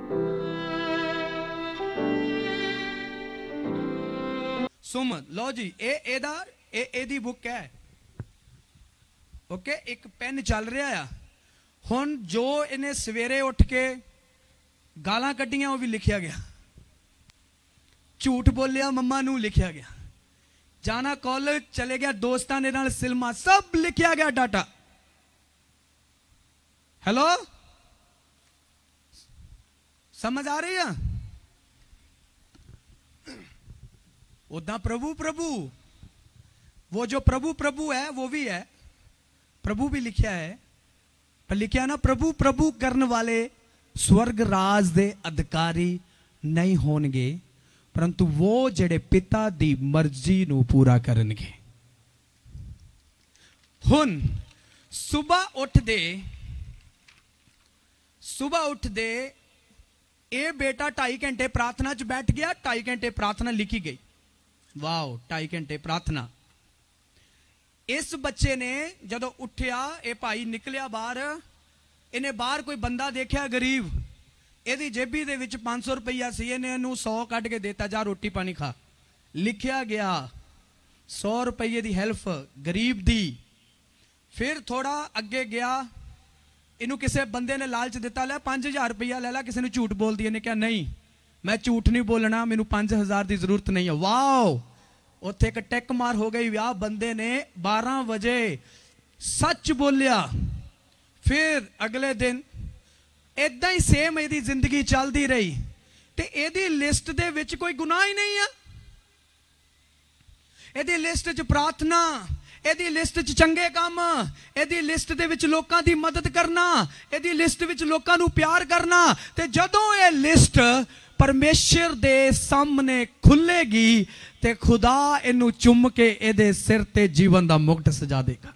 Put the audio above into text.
सुमन लो जी एदी बुक है ओके एक पेन चल रहा है हुण जो इन्हें सवेरे उठ के गालां कड्डियां वो भी लिखिया गया झूठ बोलिया मम्मा नू लिखिया गया जाना कॉलेज चले गया दोस्तां दे नाल सिनेमा सब लिखिया गया डाटा हेलो समझ आ रही है उदा प्रभु प्रभु वो जो प्रभु प्रभु है वो भी है प्रभु भी लिखा है पर लिखा ना प्रभु प्रभु करने वाले स्वर्ग राज दे अधिकारी नहीं होंगे परंतु वो जेड़े पिता दी मर्जी नू पूरा करनगे। हुन सुबह उठदे ए बेटा 2.5 घंटे प्रार्थना च बैठ गया 2.5 घंटे प्रार्थना लिखी गई वाओ 2.5 घंटे प्रार्थना। इस बच्चे ने जदों उठिया ये भाई निकलिया बाहर इन्हें बाहर कोई बंदा देखा गरीब यदि जेबी दे विच 500 रुपया सी इन्हें 100 कट के देता जा रोटी पानी खा लिखिया गया 100 रुपये की हेल्प गरीब दी। फिर थोड़ा अगे गया इनू किसी बंदे ने लालच दिता लै 5000 रुपया लै ला किसी ने झूठ बोल दी इन्हें क्या नहीं मैं झूठ नहीं बोलना मैनू 5000 की जरूरत नहीं है। वाओ उत्थे एक टेक मार हो गई वाह बंदे ने 12 बजे सच बोलिया। फिर अगले दिन इदा ही सेम यदि जिंदगी चलती रही तो यदि लिस्ट दे विच कोई गुनाह ही नहीं है यदि लिस्ट च प्रार्थना यदि लिस्ट च चंगे काम यदि लिस्ट दे विच लोकां दी मदद करना यदि लिस्ट विच लोकां नू प्यार करना ते जदों ये लिस्ट परमेश्वर दे सामने खुलेगी ते खुदा इनू चुम के एदे सिर ते जीवन दा मुकुट सजा देगा।